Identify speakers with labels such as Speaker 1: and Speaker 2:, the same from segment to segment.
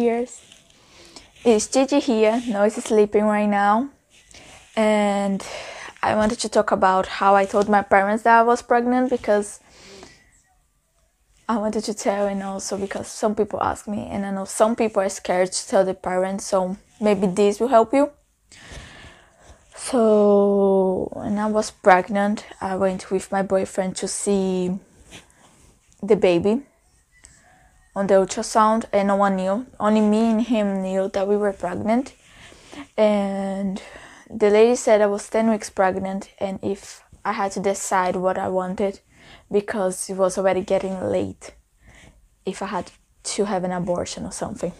Speaker 1: cheers. It's Gigi here. Noise is sleeping right now. And I wanted to talk about how I told my parents that I was pregnant, because I wanted to tell, and also because some people ask me, and I know some people are scared to tell their parents, so maybe this will help you. So when I was pregnant, I went with my boyfriend to see the baby on the ultrasound, and no one knew. Only me and him knew that we were pregnant. And the lady said I was 10 weeks pregnant, and if I had to decide what I wanted, because it was already getting late, if I had to have an abortion or something.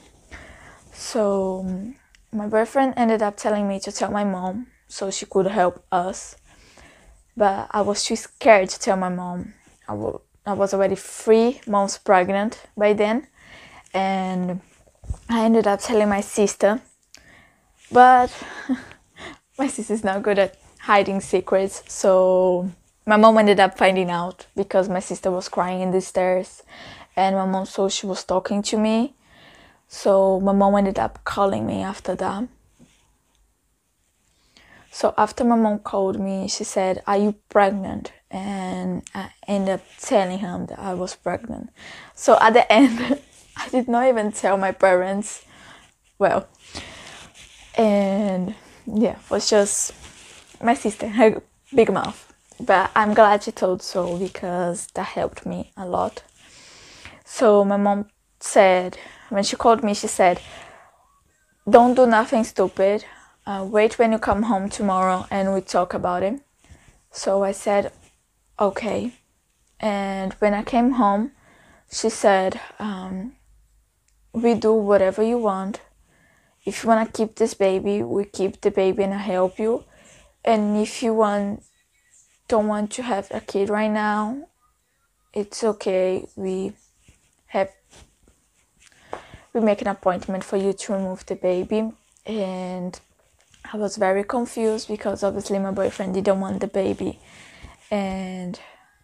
Speaker 1: So my boyfriend ended up telling me to tell my mom so she could help us, but I was too scared to tell my mom. I was already 3 months pregnant by then, and I ended up telling my sister, but my sister's not good at hiding secrets, so my mom ended up finding out because my sister was crying in the stairs, and my mom saw she was talking to me, so my mom ended up calling me after that. So after my mom called me, she said, "Are you pregnant?" And I ended up telling him that I was pregnant. So at the end, I did not even tell my parents. Well, and yeah, it was just my sister, her big mouth. But I'm glad she told so, because that helped me a lot. So my mom said, when she called me, she said, "Don't do nothing stupid. Wait when you come home tomorrow and we talk about it." So I said, okay. And when I came home, she said, "We do whatever you want. If you want to keep this baby, we keep the baby and I help you. And if you don't want to have a kid right now, it's okay. We make an appointment for you to remove the baby." And I was very confused because obviously my boyfriend didn't want the baby, and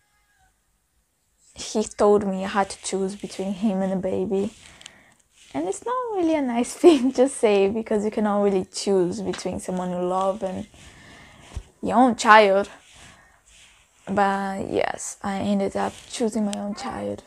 Speaker 1: he told me I had to choose between him and the baby. And it's not really a nice thing to say, because you cannot really choose between someone you love and your own child. But yes, I ended up choosing my own child.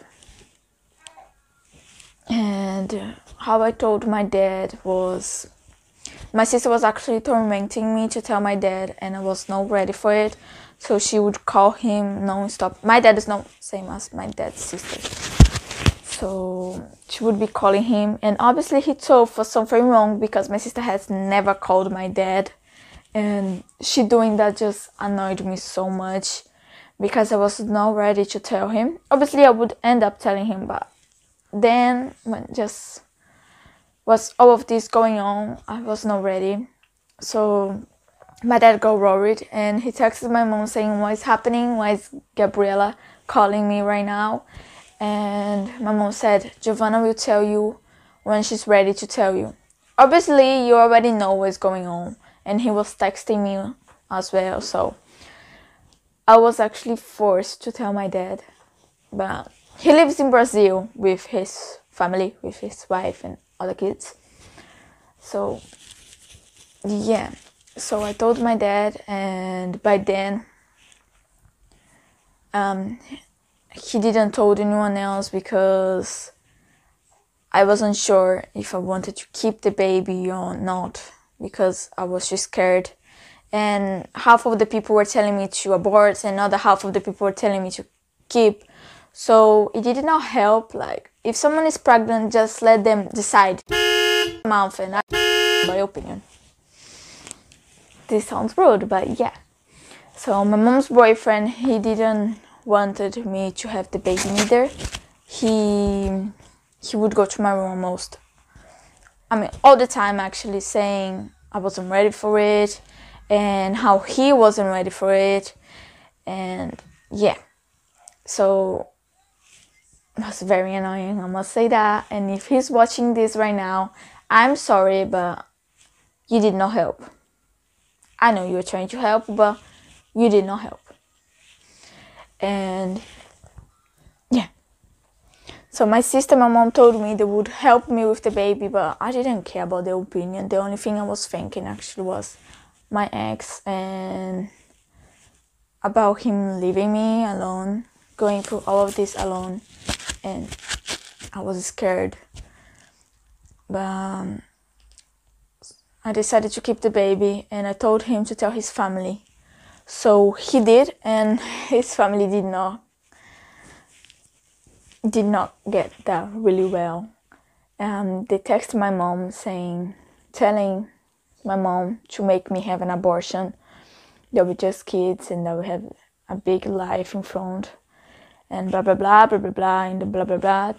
Speaker 1: And how I told my dad was, my sister was actually tormenting me to tell my dad, and I was not ready for it. So she would call him non-stop. My dad is not same as my dad's sister. So she would be calling him, and obviously he told for something wrong, because my sister has never called my dad. And she doing that just annoyed me so much, because I was not ready to tell him. Obviously I would end up telling him, but then when just was all of this going on, I was not ready. So my dad got worried, and he texted my mom saying, "What is happening? Why is Gabriela calling me right now?" And my mom said, "Giovanna will tell you when she's ready to tell you. Obviously you already know what's going on." And he was texting me as well, so I was actually forced to tell my dad. But he lives in Brazil with his family, with his wife and other kids. So yeah, so I told my dad, and by then he didn't told anyone else, because I wasn't sure if I wanted to keep the baby or not, because I was just scared. And half of the people were telling me to abort, and another half of the people were telling me to keep. So it did not help. Like, if someone is pregnant, just let them decide. Mouth, and my opinion. This sounds rude, but yeah. So my mom's boyfriend, he didn't wanted me to have the baby neither. He would go to my room all the time, actually, saying I wasn't ready for it, and how he wasn't ready for it. And yeah, so it was very annoying, I must say that. And if he's watching this right now, I'm sorry, but you did not help. I know you were trying to help, but you did not help. And yeah, So my sister, my mom told me they would help me with the baby, but I didn't care about their opinion. The only thing I was thinking actually was my ex and about him leaving me alone, going through all of this alone, and I was scared. But I decided to keep the baby, and I told him to tell his family. So he did, and his family did not get that really well. They texted my mom telling my mom to make me have an abortion. They'll be just kids and they'll have a big life in front, and blah blah blah blah blah blah, and the blah blah blah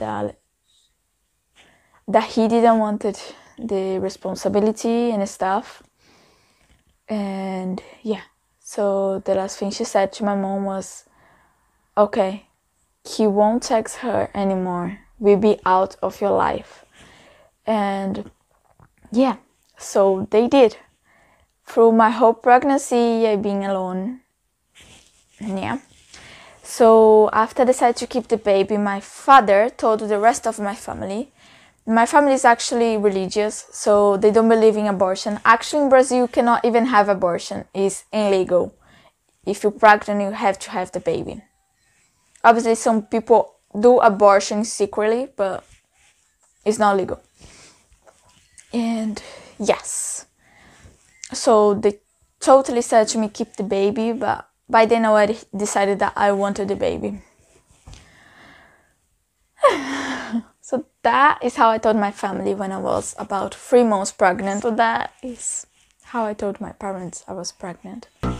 Speaker 1: that he didn't wanted the responsibility and stuff. And yeah, so the last thing she said to my mom was, okay, he won't text her anymore, we'll be out of your life. And yeah, so they did. Through my whole pregnancy, I've been alone. Yeah. So after I decided to keep the baby, my father told the rest of my family. My family is actually religious, so they don't believe in abortion. Actually, in Brazil, you cannot even have abortion. It's illegal. If you're pregnant, you have to have the baby. Obviously, some people do abortion secretly, but it's not legal. And yes, so they totally said to me, keep the baby, but by then I already decided that I wanted the baby. So that is how I told my family when I was about 3 months pregnant. So that is how I told my parents I was pregnant.